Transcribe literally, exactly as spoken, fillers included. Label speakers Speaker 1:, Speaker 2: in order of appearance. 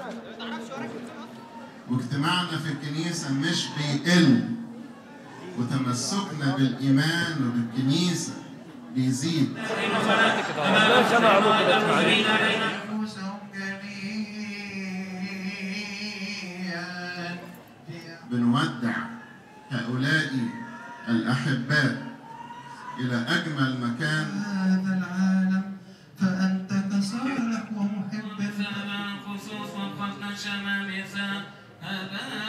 Speaker 1: واجتماعنا في الكنيسة مش بيقل، وتمسكنا بالإيمان وبالكنيسة بيزيد. بنودع هؤلاء الأحباء إلى أجمل مكان
Speaker 2: هذا العالم، فأنت كصالح ومحب
Speaker 3: خصوص وقفنا شمامسة.